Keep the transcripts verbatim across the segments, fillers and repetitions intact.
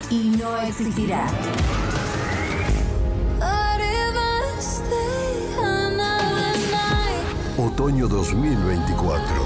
y no existirá. Otoño dos mil veinticuatro.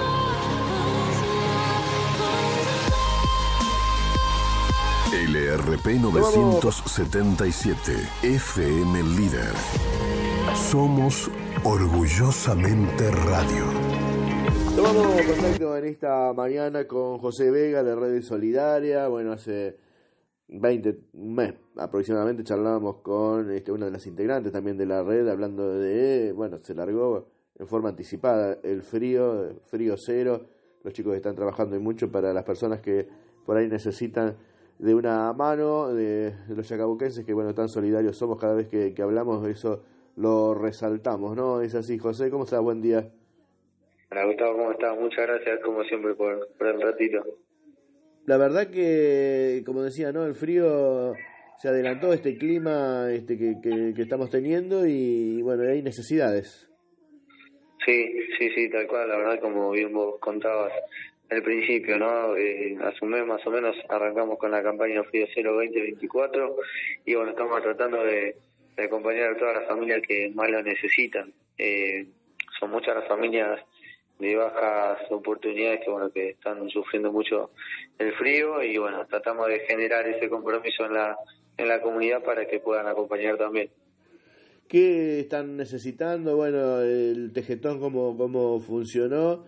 L R P novecientos setenta y siete, F M Líder. Somos orgullosamente radio. Tomamos contacto en esta mañana con José Vega de Red Solidaria. Bueno, hace veinte, un mes aproximadamente charlábamos con este, una de las integrantes también de la red, hablando de, bueno, se largó en forma anticipada el frío, frío cero. Los chicos están trabajando mucho para las personas que por ahí necesitan de una mano, de, de los chacabuquenses que, bueno, tan solidarios somos cada vez que, que hablamos, eso lo resaltamos, ¿no? Es así. José, ¿cómo estás? Buen día. Hola Gustavo, ¿cómo estás? Muchas gracias como siempre por, por el ratito. La verdad que, como decía, ¿no? El frío se adelantó, este clima este que, que, que estamos teniendo y, bueno, hay necesidades. Sí, sí, sí, tal cual, la verdad, como bien vos contabas al principio, ¿no? Eh, hace un mes más o menos arrancamos con la campaña Frío Cero veinte veinticuatro y bueno, estamos tratando de, de acompañar a todas las familias que más lo necesitan. Eh, son muchas las familias de bajas oportunidades que bueno que están sufriendo mucho el frío y bueno, tratamos de generar ese compromiso en la en la comunidad para que puedan acompañar también. ¿Qué están necesitando? Bueno, el tejetón cómo, cómo funcionó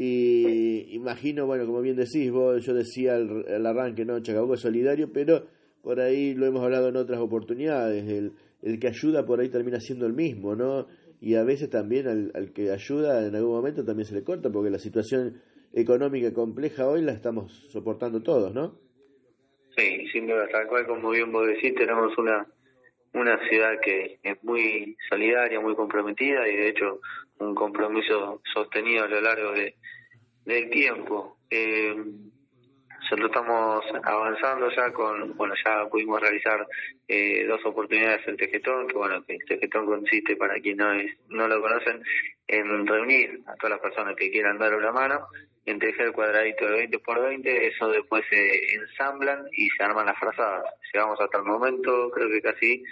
y imagino, bueno, como bien decís vos, yo decía al, al arranque, ¿no? Chacabuco es solidario, pero por ahí lo hemos hablado en otras oportunidades, el, el que ayuda por ahí termina siendo el mismo, ¿no? Y a veces también al, al que ayuda en algún momento también se le corta, porque la situación económica compleja hoy la estamos soportando todos, ¿no? Sí, sin duda, tal cual como bien vos decís, tenemos una una ciudad que es muy solidaria, muy comprometida y de hecho un compromiso sostenido a lo largo de del tiempo. Eh, nosotros estamos avanzando ya con, bueno, ya pudimos realizar eh, dos oportunidades en Tejetón, que bueno, que el Tejetón consiste, para quien no es, no lo conocen, en reunir a todas las personas que quieran dar una mano, en tejer cuadradito de veinte por veinte, eso después se ensamblan y se arman las frazadas. Llegamos hasta el momento, creo que casi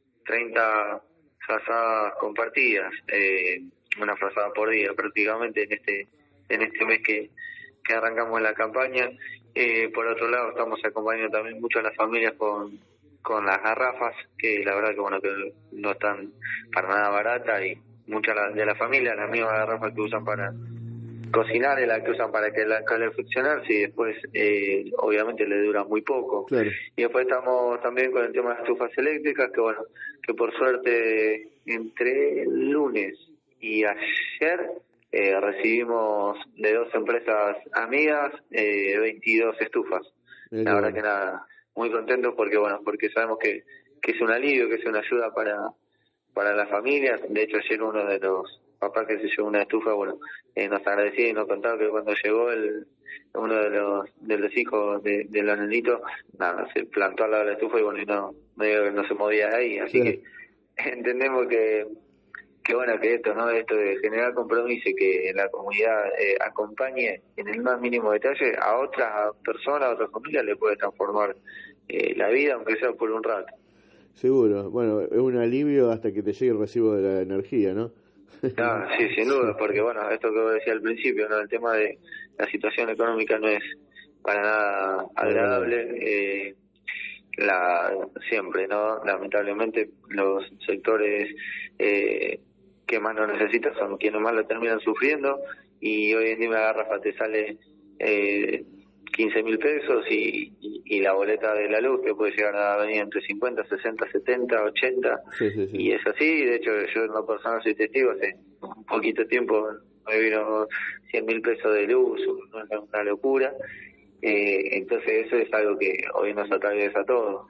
treinta frazadas compartidas, eh, una frazada por día prácticamente en este en este mes que, que arrancamos la campaña. Eh, por otro lado, estamos acompañando también mucho a las familias con, con las garrafas, que la verdad que bueno que no están para nada baratas y muchas de las familias, las mismas garrafas que usan para cocinar es la que usan para que la calefaccionarse y después eh, obviamente le dura muy poco. Claro. Y después estamos también con el tema de estufas eléctricas, que bueno, que por suerte entre el lunes y ayer eh, recibimos de dos empresas amigas eh, veintidós estufas. Bien, la verdad que nada, muy contentos porque bueno, porque sabemos que, que es un alivio, que es una ayuda para, para las familias. De hecho ayer uno de los papá que se llevó una estufa, bueno, eh, nos agradecía y nos contaba que cuando llegó el uno de los de los hijos de, de los nenitos, nada, se plantó al lado de la estufa y bueno, y no, medio que no se movía de ahí, así sí. Que entendemos que que bueno, que esto, ¿no? Esto de generar compromiso y que la comunidad eh, acompañe en el más mínimo detalle a otras personas, a otras familias, le puede transformar eh, la vida, aunque sea por un rato. Seguro, bueno, es un alivio hasta que te llegue el recibo de la energía, ¿no? No, sí, sin duda, porque bueno, esto que vos decía al principio, ¿no? El tema de la situación económica no es para nada agradable, eh, la siempre, ¿no? Lamentablemente los sectores eh, que más lo necesitan son quienes más lo terminan sufriendo y hoy en día una garrafa te sale eh, quince mil pesos y, y, y la boleta de la luz que puede llegar a venir entre cincuenta, sesenta, setenta, ochenta, sí, sí, sí. Y es así. De hecho yo en lo personal soy testigo, hace un poquito tiempo me vino cien mil pesos de luz, una, una locura, eh, entonces eso es algo que hoy nos atraviesa a todos.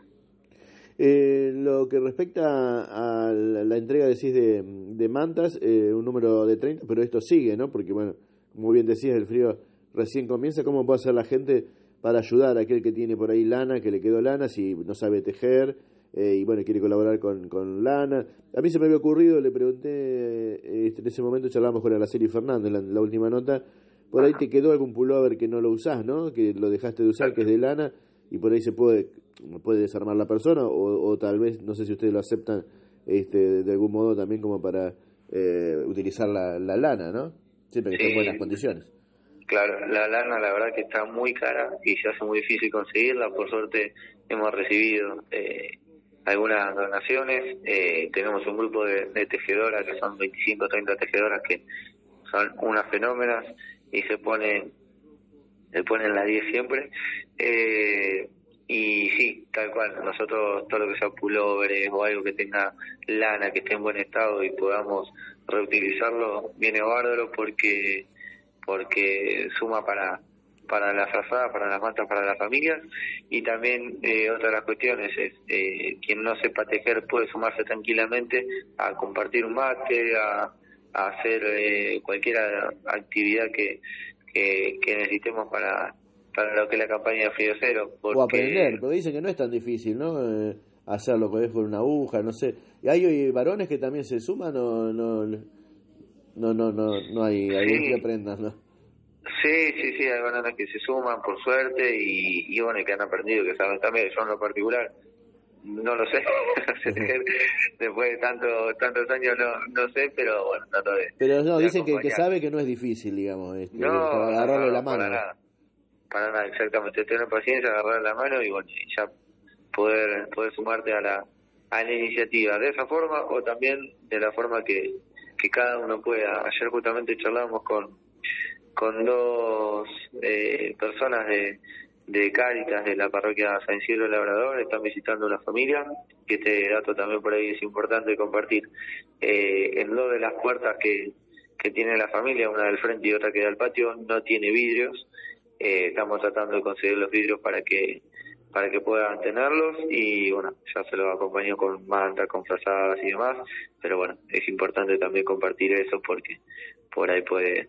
Eh, lo que respecta a la, la entrega, decís, de, de mantas, eh, un número de treinta, pero esto sigue, ¿no? Porque, bueno, como bien decías, el frío recién comienza. ¿Cómo puede hacer la gente para ayudar a aquel que tiene por ahí lana, que le quedó lana, si no sabe tejer, eh, y, bueno, quiere colaborar con, con lana? A mí se me había ocurrido, le pregunté, eh, en ese momento charlamos con Araceli Fernández, la, la última nota, por ahí te quedó algún pullover que no lo usás, ¿no? Que lo dejaste de usar, que es de lana, y por ahí se puede puede desarmar la persona, o, o tal vez, no sé si ustedes lo aceptan este, de algún modo también como para eh, utilizar la, la lana, ¿no? Siempre que Sí, esté en buenas condiciones. claro, la lana la verdad que está muy cara y se hace muy difícil conseguirla. Por suerte hemos recibido eh, algunas donaciones. Eh, tenemos un grupo de, de tejedoras que son veinticinco o treinta tejedoras que son unas fenómenas y se ponen, se ponen la diez siempre. Eh, y sí, tal cual, nosotros todo lo que sea pullovers o algo que tenga lana, que esté en buen estado y podamos reutilizarlo, viene bárbaro porque porque suma para para la frazada, para las mantas, para las familias. Y también eh, otra de las cuestiones es eh, quien no sepa tejer puede sumarse tranquilamente a compartir un mate, a, a hacer eh, cualquier actividad que, que, que necesitemos para para lo que es la campaña de Frío Cero. Porque... O aprender, porque dicen que no es tan difícil, ¿no? Eh, hacer lo que es con una aguja, no sé. ¿Y hay, hay varones que también se suman o no? No, no, no, no hay algún que Sí, aprendan, ¿no? sí, sí, sí, hay bananas que se suman por suerte y, y bueno, que han aprendido, que saben también. Yo en lo particular no lo sé, después de tanto, tantos años no, no sé, pero bueno, trato de, Pero no, de dicen que, que acompañar. sabe que no es difícil, digamos, este, para No, no, agarrarle no, la no, mano, para ¿no? nada, para nada, exactamente. Tener paciencia, agarrar la mano y bueno, y ya poder, poder sumarte a la, a la iniciativa de esa forma o también de la forma que, que cada uno pueda. Ayer justamente charlábamos con con dos eh, personas de, de Cáritas de la parroquia San Isidro Labrador. Están visitando una familia, que este dato también por ahí es importante compartir. Eh, en dos de las puertas que, que tiene la familia, una del frente y otra que da al patio, no tiene vidrios. Eh, estamos tratando de conseguir los vidrios para que para que puedan tenerlos y bueno, ya se los acompañó con mantas, con frazadas y demás, pero bueno, es importante también compartir eso porque por ahí puede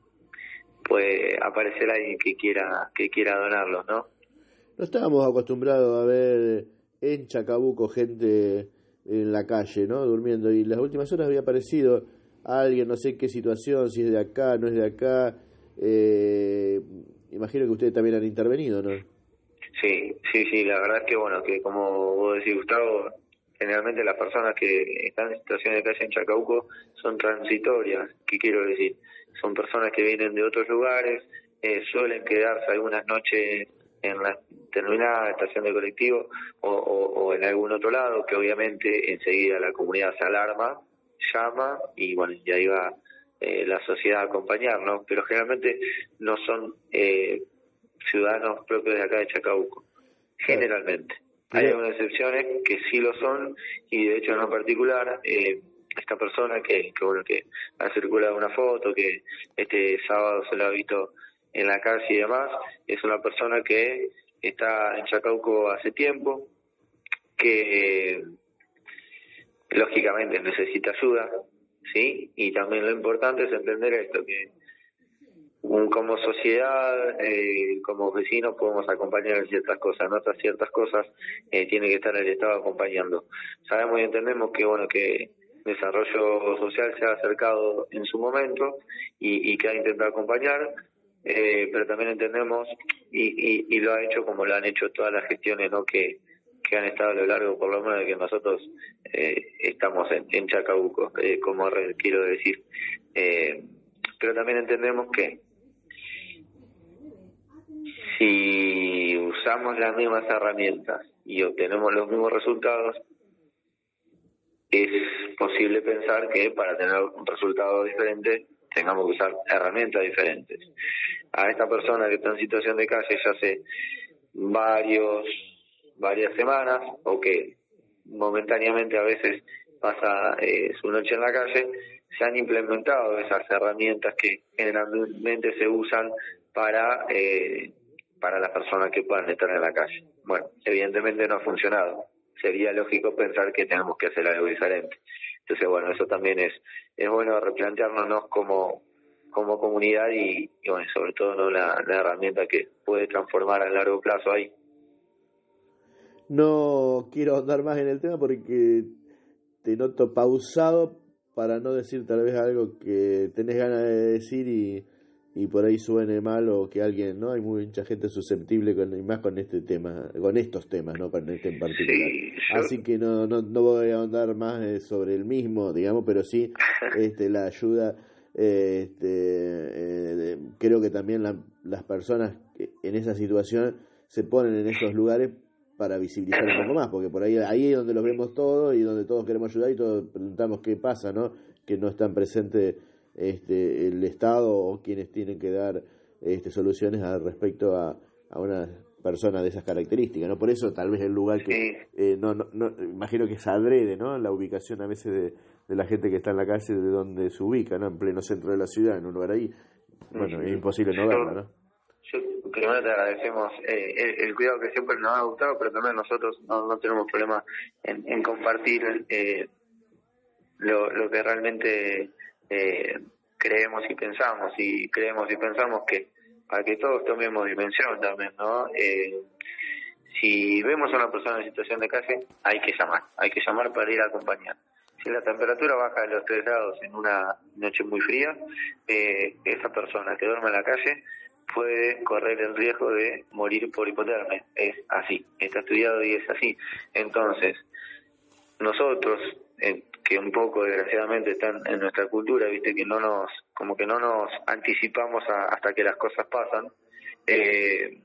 puede aparecer alguien que quiera que quiera donarlos, ¿no? No estábamos acostumbrados a ver en Chacabuco gente en la calle, ¿no? Durmiendo, y las últimas horas había aparecido alguien, no sé qué situación, si es de acá, no es de acá. Eh, imagino que ustedes también han intervenido, ¿no? Sí, sí, sí, la verdad es que bueno, que como vos decís, Gustavo, generalmente las personas que están en situación de calle en Chacabuco son transitorias. ¿Qué quiero decir? Son personas que vienen de otros lugares, eh, suelen quedarse algunas noches en la determinada estación de colectivo o, o, o en algún otro lado, que obviamente enseguida la comunidad se alarma, llama y bueno, y ahí va eh, la sociedad a acompañarnos, pero generalmente no son eh, ciudadanos propios de acá de Chacabuco, generalmente. Hay algunas excepciones que sí lo son y de hecho en lo particular eh, esta persona que, que bueno que ha circulado una foto que este sábado se lo ha visto en la calle y demás, es una persona que está en Chacabuco hace tiempo, que lógicamente necesita ayuda, ¿sí? Y también lo importante es entender esto, que como sociedad, eh, como vecinos podemos acompañar en ciertas cosas, en otras ciertas cosas eh, tiene que estar el Estado acompañando. Sabemos y entendemos que bueno que desarrollo social se ha acercado en su momento y, y que ha intentado acompañar, eh, pero también entendemos y, y, y lo ha hecho como lo han hecho todas las gestiones, ¿no? que, que han estado a lo largo, por lo menos de que nosotros eh, estamos en, en Chacabuco, eh, como red, quiero decir. Eh, pero también entendemos que si usamos las mismas herramientas y obtenemos los mismos resultados, es posible pensar que para tener un resultado diferente tengamos que usar herramientas diferentes. A esta persona que está en situación de calle ya hace varios, varias semanas o que momentáneamente a veces pasa eh, su noche en la calle, se han implementado esas herramientas que generalmente se usan para eh, para las personas que puedan estar en la calle. Bueno, evidentemente no ha funcionado. Sería lógico pensar que tenemos que hacer algo diferente. Entonces, bueno, eso también es es bueno replantearnos como como comunidad y, y bueno, sobre todo no la, la herramienta que puede transformar a largo plazo ahí. No quiero ahondar más en el tema porque te noto pausado para no decir tal vez algo que tenés ganas de decir y, y por ahí suene mal o que alguien, ¿no? Hay mucha gente susceptible con, y más con este tema, con estos temas, ¿no? Con este en particular. Sí, yo... Así que no, no, no voy a ahondar más eh, sobre el mismo, digamos, pero sí este, la ayuda, eh, este, eh, creo que también la, las personas en esa situación se ponen en esos lugares para visibilizar un poco más, porque por ahí, ahí es donde los vemos todos y donde todos queremos ayudar y todos preguntamos qué pasa, ¿no? Que no están presentes este, el Estado o quienes tienen que dar este, soluciones al respecto a, a una persona de esas características, ¿no? Por eso tal vez el lugar que Sí. eh, no, no, no imagino que es adrede, ¿no? La ubicación a veces de, de la gente que está en la calle, de donde se ubica, ¿no? En pleno centro de la ciudad, en un lugar ahí, bueno, es imposible no verla, ¿no? Yo primero te agradecemos eh, el, el cuidado que siempre nos ha gustado, pero también nosotros no, no tenemos problema en, en compartir eh, lo, lo que realmente eh, creemos y pensamos, y creemos y pensamos que para que todos tomemos dimensión también, ¿no? Eh, si vemos a una persona en situación de calle, hay que llamar, hay que llamar para ir a acompañar. Si la temperatura baja de los tres grados en una noche muy fría, eh, esa persona que duerme en la calle puede correr el riesgo de morir por hipotermia. Es así, está estudiado y es así. Entonces, nosotros, eh, que un poco desgraciadamente están en nuestra cultura, viste que no nos, como que no nos anticipamos a, hasta que las cosas pasan, eh,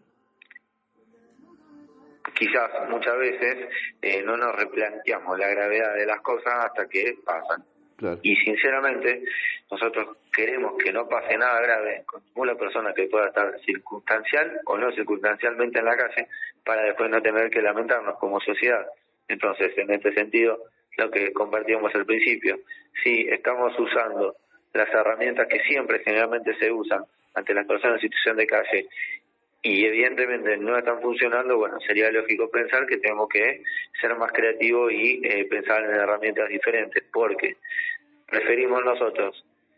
quizás muchas veces eh, no nos replanteamos la gravedad de las cosas hasta que pasan. Claro. Y sinceramente nosotros queremos que no pase nada grave con ninguna persona que pueda estar circunstancial o no circunstancialmente en la calle, para después no tener que lamentarnos como sociedad. Entonces, en este sentido, lo que compartíamos al principio, si estamos usando las herramientas que siempre generalmente se usan ante las personas en situación de calle y evidentemente no están funcionando, bueno, sería lógico pensar que tenemos que ser más creativos y eh, pensar en herramientas diferentes, porque preferimos nosotros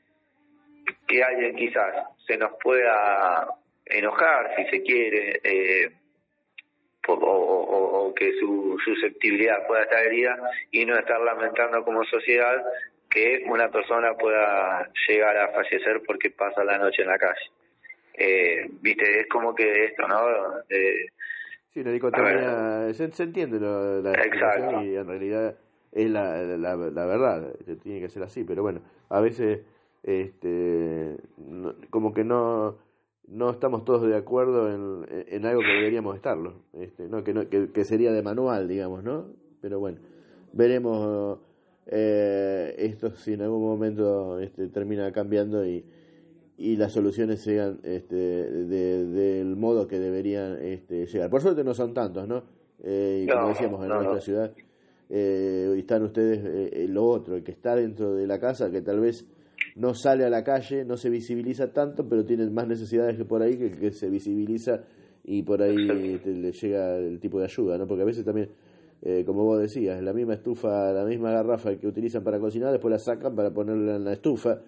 que alguien quizás se nos pueda enojar, si se quiere, eh, o, o, o, o que su susceptibilidad pueda estar herida, y no estar lamentando como sociedad que una persona pueda llegar a fallecer porque pasa la noche en la calle. Eh, viste, es como que esto, ¿no? Eh, sí, la dicotomía, se, se entiende lo, la exacto. Y en realidad es la, la, la verdad, tiene que ser así, pero bueno, a veces este no, como que no no estamos todos de acuerdo en, en algo que deberíamos estarlo, este, no que, no que, que sería de manual, digamos, ¿no? Pero bueno, veremos eh, esto si en algún momento este, termina cambiando y y las soluciones llegan este, de, del modo que deberían este, llegar. Por suerte no son tantos, ¿no? Eh, y como no, decíamos, en no, nuestra no. ciudad eh, están ustedes eh, lo otro, el que está dentro de la casa, que tal vez no sale a la calle, no se visibiliza tanto, pero tienen más necesidades que por ahí, que el que se visibiliza y por ahí este, le llega el tipo de ayuda, ¿no? Porque a veces también, eh, como vos decías, la misma estufa, la misma garrafa que utilizan para cocinar, después la sacan para ponerla en la estufa,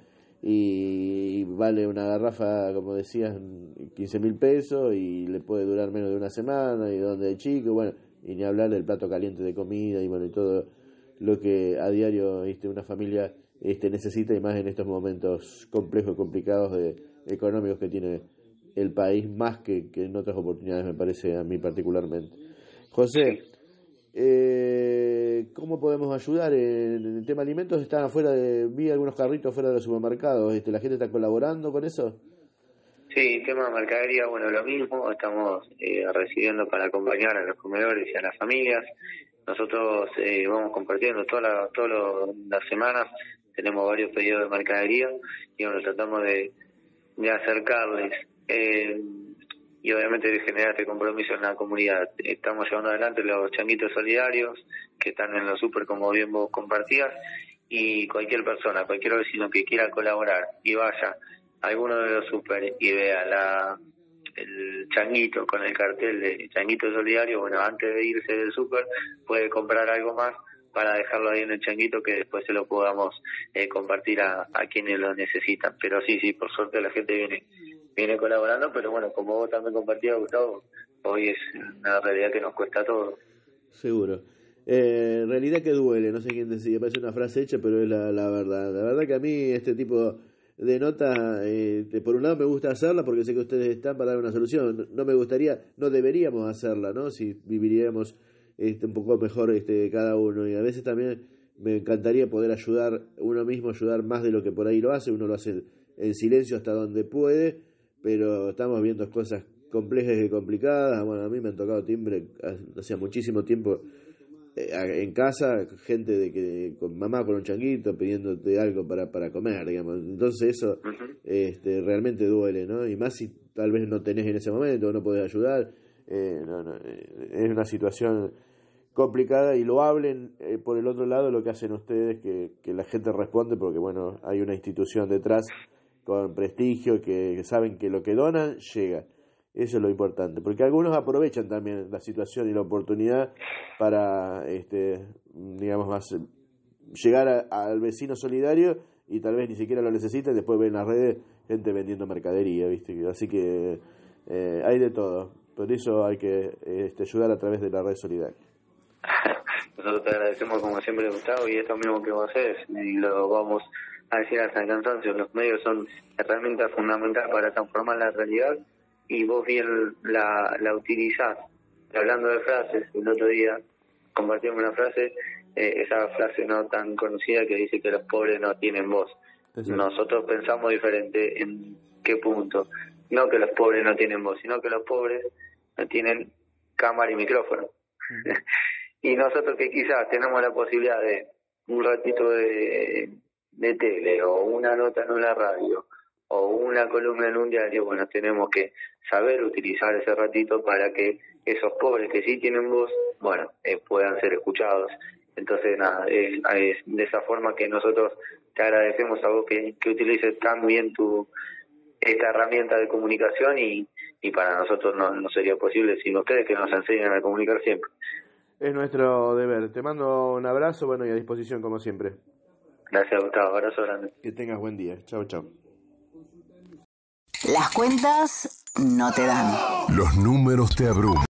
y vale una garrafa, como decías, quince mil pesos y le puede durar menos de una semana, y donde el chico, bueno, y ni hablar del plato caliente de comida y bueno, y todo lo que a diario este, una familia este, necesita, y más en estos momentos complejos, complicados de, económicos que tiene el país, más que, que en otras oportunidades, me parece a mí particularmente. José, Eh, ¿cómo podemos ayudar en el tema de alimentos? Están afuera de, vi algunos carritos fuera de los supermercados, este, ¿la gente está colaborando con eso? Sí, tema de mercadería, bueno, lo mismo, estamos eh, recibiendo para acompañar a los comedores y a las familias. Nosotros eh, vamos compartiendo toda la, todas las semanas, tenemos varios pedidos de mercadería y bueno, tratamos de, de acercarles eh, y obviamente de generar este compromiso en la comunidad. Estamos llevando adelante los changuitos solidarios que están en los super, como bien vos compartías, y cualquier persona, cualquier vecino que quiera colaborar y vaya a alguno de los super y vea la el changuito con el cartel de changuito solidario, bueno, antes de irse del super puede comprar algo más para dejarlo ahí en el changuito, que después se lo podamos eh, compartir a, a quienes lo necesitan. Pero sí, sí, por suerte la gente viene viene colaborando, pero bueno, como vos también compartías, Gustavo, hoy es una realidad que nos cuesta a todos. Seguro. Eh, realidad que duele, no sé quién decía, parece una frase hecha, pero es la, la verdad. La verdad que a mí este tipo de nota, eh, de, por un lado me gusta hacerla porque sé que ustedes están para dar una solución. No, no me gustaría, no deberíamos hacerla, ¿no? Si viviríamos este, un poco mejor este, cada uno. Y a veces también me encantaría poder ayudar uno mismo, ayudar más de lo que por ahí lo hace. Uno lo hace en silencio hasta donde puede, pero estamos viendo cosas complejas y complicadas. Bueno, a mí me han tocado timbre hacía muchísimo tiempo en casa, gente de que con mamá con un changuito pidiéndote algo para para comer, digamos. Entonces eso uh-huh. este realmente duele, ¿no? Y más si tal vez no tenés en ese momento, no podés ayudar. Eh, no, no, es una situación complicada y lo hablen eh, por el otro lado lo que hacen ustedes, que, que la gente responde porque, bueno, hay una institución detrás con prestigio que, que saben que lo que donan llega. Eso es lo importante, porque algunos aprovechan también la situación y la oportunidad para, este, digamos, más llegar a, al vecino solidario y tal vez ni siquiera lo necesiten. Después ven en las redes gente vendiendo mercadería, ¿viste? Así que eh, hay de todo. Por eso hay que este, ayudar a través de la red solidaria. Nosotros te agradecemos como siempre, Gustavo, y esto mismo que vos haces, y lo vamos a decir hasta el cansancio. Los medios son herramientas fundamentales para transformar la realidad, y vos bien la, la utilizás. Hablando de frases, el otro día compartimos una frase, eh, esa frase no tan conocida que dice que los pobres no tienen voz. Sí. Nosotros pensamos diferente. ¿En qué punto? No que los pobres no tienen voz, sino que los pobres no tienen cámara y micrófono. Uh-huh. Y nosotros que quizás tenemos la posibilidad de un ratito de, de tele o una nota en una radio o una columna en un diario, bueno, tenemos que saber utilizar ese ratito para que esos pobres que sí tienen voz, bueno, eh, puedan ser escuchados. Entonces, nada, es, es de esa forma que nosotros te agradecemos a vos que, que utilices tan bien tu esta herramienta de comunicación, y, y para nosotros no, no sería posible sin ustedes, que nos enseñan a comunicar siempre. Es nuestro deber. Te mando un abrazo, bueno, y a disposición como siempre. Gracias, Gustavo. Abrazo grande. Que tengas buen día. Chau, chau. Las cuentas no te dan. Los números te abruman.